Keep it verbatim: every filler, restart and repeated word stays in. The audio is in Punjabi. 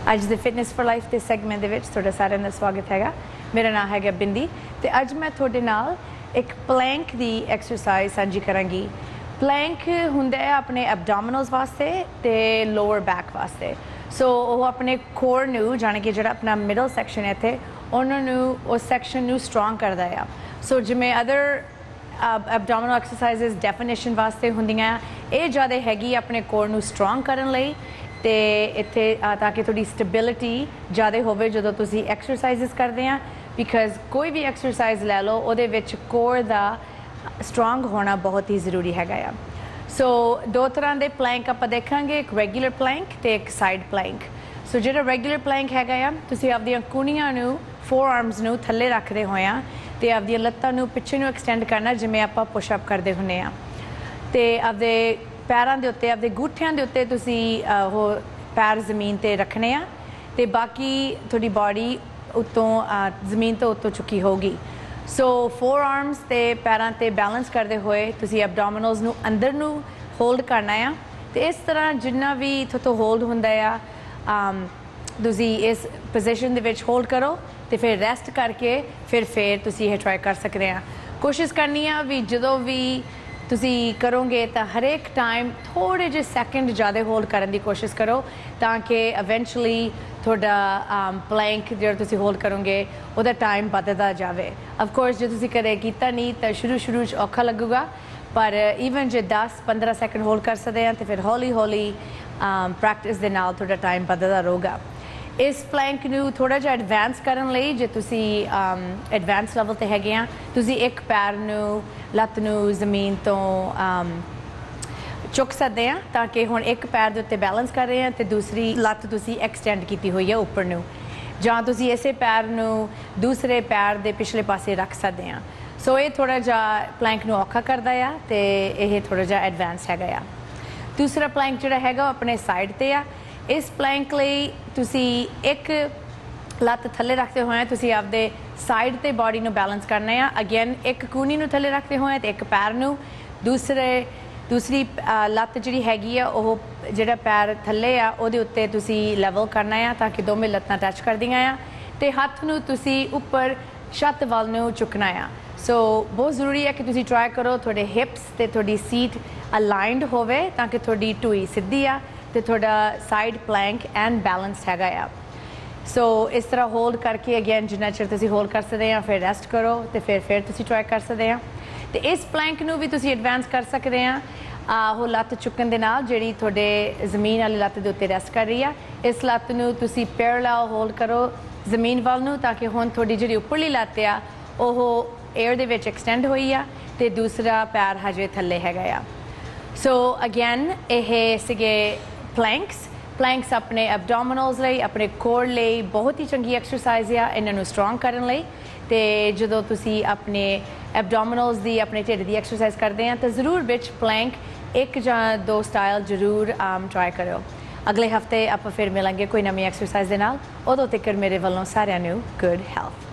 ਅੱਜ ਦੇ ਫਿਟਨੈਸ ਫॉर ਲਾਈਫ ਦੇ ਸੈਗਮੈਂਟ ਦੇ ਵਿੱਚ ਤੁਹਾਡਾ ਸਾਰਿਆਂ ਦਾ ਸਵਾਗਤ ਹੈਗਾ। ਮੇਰਾ ਨਾਮ ਹੈਗਾ ਬਿੰਦੀ ਤੇ ਅੱਜ ਮੈਂ ਤੁਹਾਡੇ ਨਾਲ ਇੱਕ ਪਲੈਂਕ ਦੀ ਐਕਸਰਸਾਈਜ਼ ਸਾਂਝੀ ਕਰਾਂਗੀ। ਪਲੈਂਕ ਹੁੰਦਾ ਹੈ ਆਪਣੇ ਐਬਡੋਮਿਨਲਸ ਵਾਸਤੇ ਤੇ ਲੋਅਰ ਬੈਕ ਵਾਸਤੇ। ਸੋ ਉਹ ਆਪਣੇ ਕੋਰ ਨੂੰ ਜਾਣੀ ਕਿ ਜਿਹੜਾ ਆਪਣਾ ਮਿਡਲ ਸੈਕਸ਼ਨ ਹੈ ਇੱਥੇ ਉਹਨਾਂ ਨੂੰ ਉਸ ਸੈਕਸ਼ਨ ਨੂੰ ਸਟਰੋਂਗ ਕਰਦਾ ਆ। ਸੋ ਜਿਵੇਂ ਅਦਰ ਐਬਡੋਮਿਨਲ ਐਕਸਰਸਾਈਜ਼ਸ ਡੈਫੀਨੇਸ਼ਨ ਵਾਸਤੇ ਹੁੰਦੀਆਂ ਇਹ ਜ਼ਿਆਦਾ ਹੈਗੀ ਆਪਣੇ ਕੋਰ ਨੂੰ ਸਟਰੋਂਗ ਕਰਨ ਲਈ ਤੇ ਇੱਥੇ ਤਾਂ ਕਿ ਤੁਹਾਡੀ ਸਟੈਬਿਲਿਟੀ ਜ਼ਿਆਦਾ ਹੋਵੇ ਜਦੋਂ ਤੁਸੀਂ ਐਕਸਰਸਾਈਜ਼ਸ ਕਰਦੇ ਆ। ਬਿਕਾਜ਼ ਕੋਈ ਵੀ ਐਕਸਰਸਾਈਜ਼ ਲੈ ਲਓ ਉਹਦੇ ਵਿੱਚ ਕੋਰ ਦਾ ਸਟਰੋਂਗ ਹੋਣਾ ਬਹੁਤ ਹੀ ਜ਼ਰੂਰੀ ਹੈਗਾ ਆ। ਸੋ ਦੋ ਤਰ੍ਹਾਂ ਦੇ ਪਲੈਂਕ ਆਪਾਂ ਦੇਖਾਂਗੇ, ਇੱਕ ਰੈਗੂਲਰ ਪਲੈਂਕ ਤੇ ਇੱਕ ਸਾਈਡ ਪਲੈਂਕ। ਸੋ ਜਿਹੜਾ ਰੈਗੂਲਰ ਪਲੈਂਕ ਹੈਗਾ ਆ ਤੁਸੀਂ ਆਪਦੀਆਂ ਕੂਣੀਆਂ ਨੂੰ ਫੋਰ ਆਰਮਸ ਨੂੰ ਥੱਲੇ ਰੱਖਦੇ ਹੋਏ ਆ ਤੇ ਆਪਦੀਆਂ ਲੱਤਾਂ ਨੂੰ ਪਿੱਛੇ ਨੂੰ ਐਕਸਟੈਂਡ ਕਰਨਾ ਜਿਵੇਂ ਆਪਾਂ ਪੁਸ਼ ਅਪ ਕਰਦੇ ਹੁੰਦੇ ਆ ਤੇ ਆਪਦੇ ਪੈਰਾਂ ਦੇ ਉੱਤੇ ਆਪਦੇ ਗੁੱਠਿਆਂ ਦੇ ਉੱਤੇ ਤੁਸੀਂ ਉਹ ਪੈਰ ਜ਼ਮੀਨ ਤੇ ਰੱਖਣੇ ਆ ਤੇ ਬਾਕੀ ਤੁਹਾਡੀ ਬਾਡੀ ਉੱਤੋਂ ਜ਼ਮੀਨ ਤੋਂ ਉੱਤੋਂ ਚੁੱਕੀ ਹੋਊਗੀ। ਸੋ ਫੋਰ ਆਰਮਸ ਤੇ ਪੈਰਾਂ ਤੇ ਬੈਲੈਂਸ ਕਰਦੇ ਹੋਏ ਤੁਸੀਂ ਐਬਡੋਮਿਨਲਸ ਨੂੰ ਅੰਦਰ ਨੂੰ ਹੋਲਡ ਕਰਨਾ ਆ ਤੇ ਇਸ ਤਰ੍ਹਾਂ ਜਿੰਨਾ ਵੀ ਤੁਹਾਤੋਂ ਹੋਲਡ ਹੁੰਦਾ ਆ ਤੁਸੀਂ ਇਸ ਪੋਜੀਸ਼ਨ ਦੇ ਵਿੱਚ ਹੋਲਡ ਕਰੋ ਤੇ ਫਿਰ ਰੈਸਟ ਕਰਕੇ ਫਿਰ ਫਿਰ ਤੁਸੀਂ ਇਹ ਟਰਾਈ ਕਰ ਸਕਦੇ ਆ। ਕੋਸ਼ਿਸ਼ ਕਰਨੀ ਆ ਵੀ ਜਦੋਂ ਵੀ ਤੁਸੀਂ ਕਰੋਗੇ ਤਾਂ ਹਰੇਕ ਟਾਈਮ ਥੋੜ੍ਹੇ ਜਿਹੇ ਸੈਕਿੰਡ ਜ਼ਿਆਦਾ ਹੋਲਡ ਕਰਨ ਦੀ ਕੋਸ਼ਿਸ਼ ਕਰੋ ਤਾਂ ਕਿ ਇਵੈਂਚੁਅਲੀ ਤੁਹਾਡਾ ਪਲੈਂਕ ਜਿਹੜਾ ਤੁਸੀਂ ਹੋਲਡ ਕਰੋਗੇ ਉਹਦਾ ਟਾਈਮ ਵੱਧਦਾ ਜਾਵੇ। ਅਫਕੋਰਸ ਜੇ ਤੁਸੀਂ ਕਦੇ ਕੀਤਾ ਨਹੀਂ ਤਾਂ ਸ਼ੁਰੂ ਸ਼ੁਰੂ 'ਚ ਔਖਾ ਲੱਗੂਗਾ ਪਰ ਈਵਨ ਜੇ ਦਸ ਪੰਦਰਾਂ ਸੈਕਿੰਡ ਹੋਲਡ ਕਰ ਸਕਦੇ ਆ ਤਾਂ ਫਿਰ ਹੌਲੀ ਹੌਲੀ ਪ੍ਰੈਕਟਿਸ ਦੇ ਨਾਲ ਤੁਹਾਡਾ ਟਾਈਮ ਵੱਧਦਾ ਰਹੂਗਾ। ਇਸ ਪਲੈਂਕ ਨੂੰ ਥੋੜ੍ਹਾ ਜਿਹਾ ਐਡਵਾਂਸ ਕਰਨ ਲਈ ਜੇ ਤੁਸੀਂ ਐਡਵਾਂਸ ਲੈਵਲ 'ਤੇ ਹੈਗੇ ਆ ਤੁਸੀਂ ਇੱਕ ਪੈਰ ਨੂੰ ਲੱਤ ਨੂੰ ਜ਼ਮੀਨ ਤੋਂ ਚੁੱਕ ਸਕਦੇ ਆ ਤਾਂ ਕਿ ਹੁਣ ਇੱਕ ਪੈਰ ਦੇ ਉੱਤੇ ਬੈਲੈਂਸ ਕਰ ਰਹੇ ਆ ਤੇ ਦੂਸਰੀ ਲੱਤ ਤੁਸੀਂ ਐਕਸਟੈਂਡ ਕੀਤੀ ਹੋਈ ਹੈ ਉੱਪਰ ਨੂੰ ਜਾਂ ਤੁਸੀਂ ਇਸੇ ਪੈਰ ਨੂੰ ਦੂਸਰੇ ਪੈਰ ਦੇ ਪਿਛਲੇ ਪਾਸੇ ਰੱਖ ਸਕਦੇ ਆ। ਸੋ ਇਹ ਥੋੜ੍ਹਾ ਜਿਹਾ ਪਲੈਂਕ ਨੂੰ ਔਖਾ ਕਰਦਾ ਆ ਤੇ ਇਹ ਥੋੜ੍ਹਾ ਜਿਹਾ ਐਡਵਾਂਸ ਹੈਗਾ ਆ। ਦੂਸਰਾ ਪਲੈਂਕ ਜਿਹੜਾ ਹੈਗਾ ਆਪਣੇ ਸਾਈਡ 'ਤੇ ਆ। ਇਸ ਪਲੈਂਕ ਲਈ ਤੁਸੀਂ ਇੱਕ ਲੱਤ ਥੱਲੇ ਰੱਖਦੇ ਹੋਏ ਤੁਸੀਂ ਆਪਦੇ ਸਾਈਡ 'ਤੇ ਬਾਡੀ ਨੂੰ ਬੈਲੈਂਸ ਕਰਨਾ ਆ। ਅਗੇਨ ਇੱਕ ਕੂਣੀ ਨੂੰ ਥੱਲੇ ਰੱਖਦੇ ਹੋਏ ਤੇ ਇੱਕ ਪੈਰ ਨੂੰ ਦੂਸਰੇ ਦੂਸਰੀ ਲੱਤ ਜਿਹੜੀ ਹੈਗੀ ਆ ਉਹ ਜਿਹੜਾ ਪੈਰ ਥੱਲੇ ਆ ਉਹਦੇ ਉੱਤੇ ਤੁਸੀਂ ਲੈਵਲ ਕਰਨਾ ਆ ਤਾਂ ਕਿ ਦੋਵੇਂ ਲੱਤਾਂ ਟੱਚ ਕਰਦੀਆਂ ਆ ਤੇ ਹੱਥ ਨੂੰ ਤੁਸੀਂ ਉੱਪਰ ਛੱਤ ਵੱਲ ਨੂੰ ਚੁੱਕਣਾ ਆ। ਸੋ ਬਹੁਤ ਜ਼ਰੂਰੀ ਹੈ ਕਿ ਤੁਸੀਂ ਟਰਾਈ ਕਰੋ ਤੁਹਾਡੇ ਹਿਪਸ ਤੇ ਤੁਹਾਡੀ ਸੀਟ ਅਲਾਈਨਡ ਹੋਵੇ ਤਾਂ ਕਿ ਤੁਹਾਡੀ ਢੂਈ ਸਿੱਧੀ ਆ ਤੇ ਤੁਹਾਡਾ ਸਾਈਡ ਪਲੈਂਕ ਐਂਡ ਬੈਲੈਂਸਡ ਹੈਗਾ ਆ। ਸੋ ਇਸ ਤਰ੍ਹਾਂ ਹੋਲਡ ਕਰਕੇ ਅਗੇਨ ਜਿੰਨਾ ਚਿਰ ਤੁਸੀਂ ਹੋਲਡ ਕਰ ਸਕਦੇ ਆ ਫਿਰ ਰੈਸਟ ਕਰੋ ਤੇ ਫਿਰ ਫਿਰ ਤੁਸੀਂ ਟਰਾਈ ਕਰ ਸਕਦੇ ਆ। ਤੇ ਇਸ ਪਲੈਂਕ ਨੂੰ ਵੀ ਤੁਸੀਂ ਐਡਵਾਂਸ ਕਰ ਸਕਦੇ ਆ ਉਹ ਲੱਤ ਚੁੱਕਣ ਦੇ ਨਾਲ ਜਿਹੜੀ ਤੁਹਾਡੇ ਜ਼ਮੀਨ ਵਾਲੀ ਲੱਤ ਦੇ ਉੱਤੇ ਰੈਸਟ ਕਰ ਰਹੀ ਆ। ਇਸ ਲੱਤ ਨੂੰ ਤੁਸੀਂ ਪੈਰਲਲ ਹੋਲਡ ਕਰੋ ਜ਼ਮੀਨ ਵੱਲ ਨੂੰ ਤਾਂ ਕਿ ਹੁਣ ਤੁਹਾਡੀ ਜਿਹੜੀ ਉੱਪਰਲੀ ਲੱਤ ਆ ਉਹ ਏਅਰ ਦੇ ਵਿੱਚ ਐਕਸਟੈਂਡ ਹੋਈ ਆ ਤੇ ਦੂਸਰਾ ਪੈਰ ਹਜੇ ਥੱਲੇ ਹੈਗਾ ਆ। ਸੋ ਅਗੇਨ ਇਹ ਸੀਗੇ ਪਲੈਂਕਸ। ਪਲੈਂਕਸ ਆਪਣੇ ਐਬਡੋਮਿਨਲਸ ਲਈ ਆਪਣੇ ਕੋਰ ਲਈ ਬਹੁਤ ਹੀ ਚੰਗੀ ਐਕਸਰਸਾਈਜ਼ ਆ ਇਹਨਾਂ ਨੂੰ ਸਟਰੋਂਗ ਕਰਨ ਲਈ ਤੇ ਜਦੋਂ ਤੁਸੀਂ ਆਪਣੇ ਐਬਡੋਮਿਨਲਸ ਦੀ ਆਪਣੇ ਢਿੱਡ ਦੀ ਐਕਸਰਸਾਈਜ਼ ਕਰਦੇ ਆ ਤਾਂ ਜ਼ਰੂਰ ਵਿੱਚ ਪਲੈਂਕ ਇੱਕ ਜਾਂ ਦੋ ਸਟਾਈਲ ਜ਼ਰੂਰ ਟਰਾਈ ਕਰਿਓ। ਅਗਲੇ ਹਫਤੇ ਆਪਾਂ ਫਿਰ ਮਿਲਾਂਗੇ ਕੋਈ ਨਵੀਂ ਐਕਸਰਸਾਈਜ਼ ਦੇ ਨਾਲ। ਉਦੋਂ ਤੱਕ ਮੇਰੇ ਵੱਲੋਂ ਸਾਰਿਆਂ ਨੂੰ ਗੁੱਡ ਹੈਲਥ।